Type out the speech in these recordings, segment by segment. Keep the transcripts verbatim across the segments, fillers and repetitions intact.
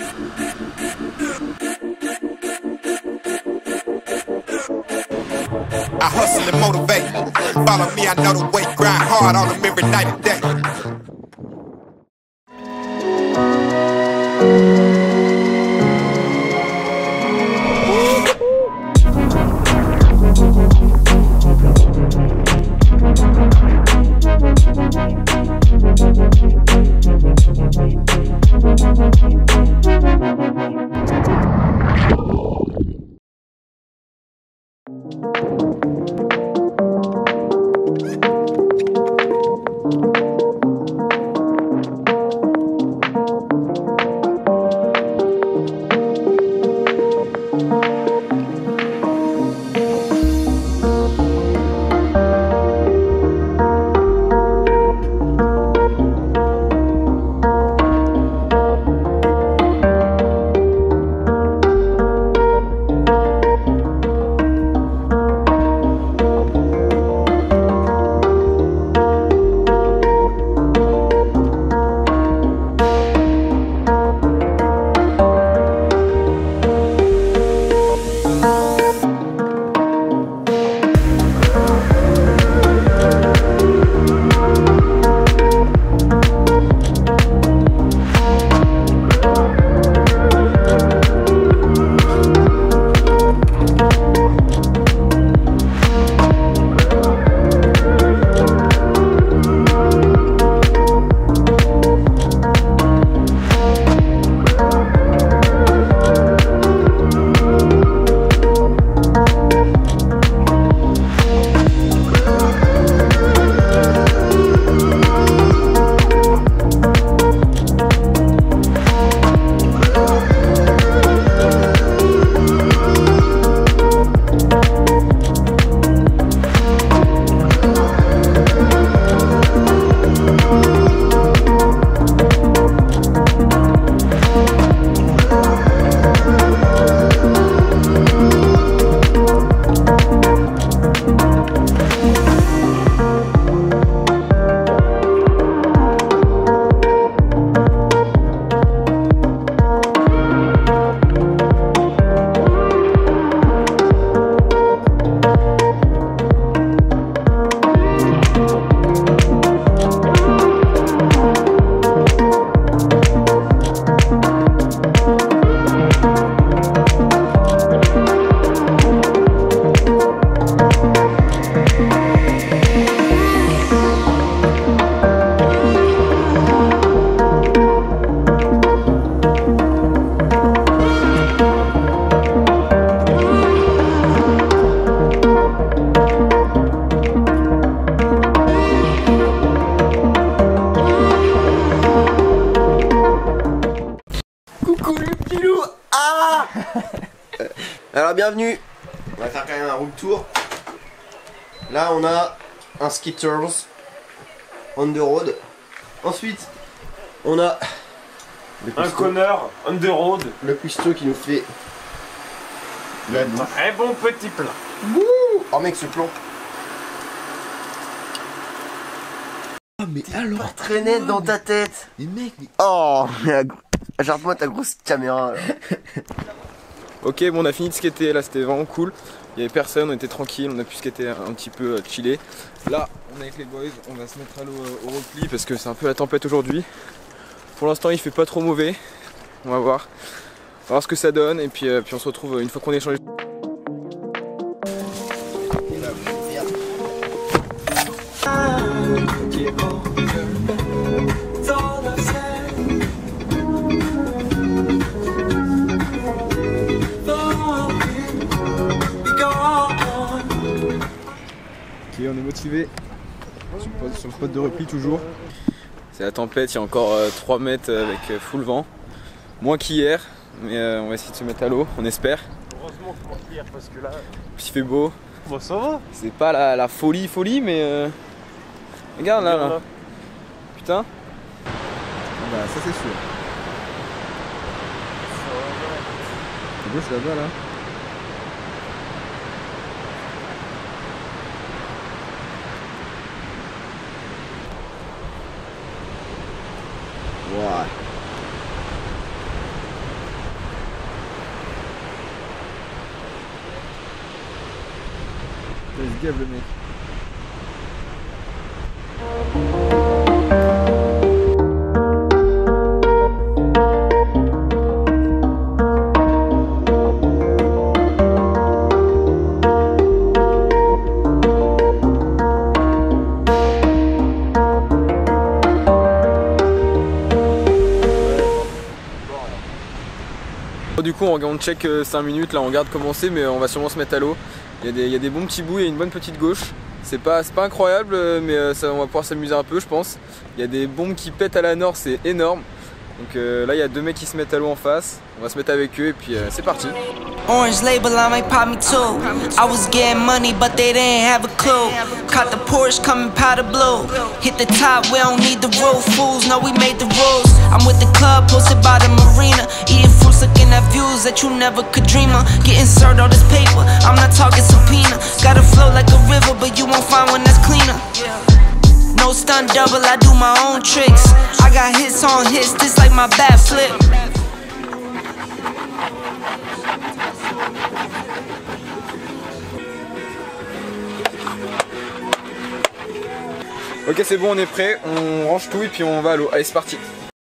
I hustle and motivate. Follow me, I know the way. Grind hard on them every night and day. Alors bienvenue, on va faire quand même un room tour. Là on a un Skitters on the road. Ensuite on a un connard on the road. Le cuistot qui nous fait la bouffe. Un bon petit plat. Wouh. Oh mec, ce plan. Oh mais alors traîner dans ta tête. Mais mec mais... Oh mais regarde-moi ta grosse caméra là. Ok, bon, on a fini de skater, là c'était vraiment cool. Il y avait personne, on était tranquille, on a pu skater un petit peu euh, chillé. Là, on est avec les boys, on va se mettre à l'eau euh, au repli parce que c'est un peu la tempête aujourd'hui. Pour l'instant, il fait pas trop mauvais. On va voir. On va voir ce que ça donne et puis, euh, puis on se retrouve une fois qu'on est changé. Ok, on est motivé sur le, sur le spot de repli toujours. C'est la tempête, il y a encore euh, trois mètres avec euh, full vent. Moins qu'hier, mais euh, on va essayer de se mettre à l'eau, on espère. Heureusement que pas hier parce que là. Il fait beau. Bon, ça va. C'est pas la, la folie folie mais euh... regarde là, là. là. Putain. Bah ça c'est sûr. C'est gauche là-bas là. Ouais. gave le mec. Du coup on check cinq minutes, là on regarde commencer, mais on va sûrement se mettre à l'eau. Il y a des, il y a des bons petits bouts, il y a une bonne petite gauche. C'est pas, pas incroyable, mais ça, on va pouvoir s'amuser un peu je pense. Il y a des bombes qui pètent à la nord, c'est énorme. Donc euh, là il y a deux mecs qui se mettent à l'eau en face. On va se mettre avec eux et puis euh, c'est parti. Orange label, I might pop me too. I was getting money, but they didn't have a clue. Caught the Porsche coming powder blue. Hit the top, we don't need the roof. Fools know we made the rules. I'm with the club, posted by the marina. Eating fruits, looking at views that you never could dream of. Getting served all this paper, I'm not talking subpoena. Gotta flow like a river, but you won't find one that's cleaner. No stunt double, I do my own tricks. I got hits on hits, this like my bat flip. Ok c'est bon, on est prêt, on range tout et puis on va à l'eau. Allez c'est parti.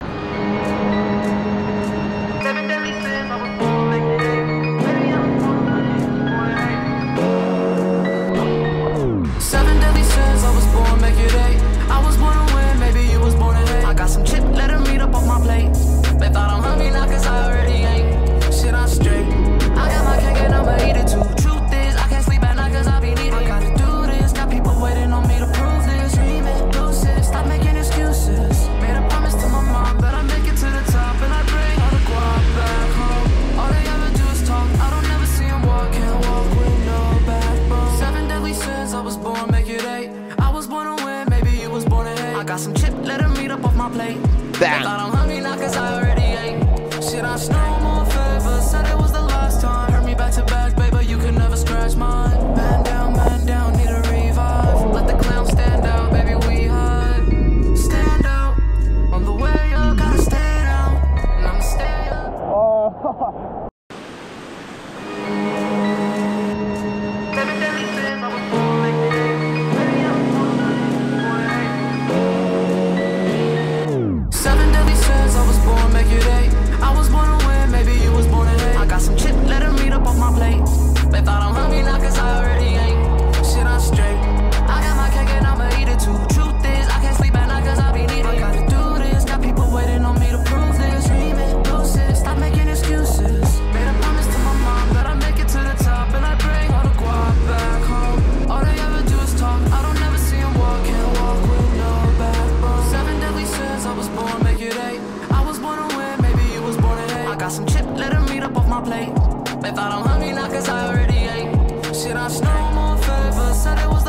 Bang. Thought I'm hungry now cause I already ate. Shit, I snow more favor. Said it was the last time. Hurt me back to back, baby, you can never scratch mine. Man down, man down, need a revive. Let the clown stand out, baby, we hide. Stand out, on the way up, gotta stay down. And I'ma stay up. Oh. They thought I'm hungry now cause I already ate. Shit, I snow more favor. Said it was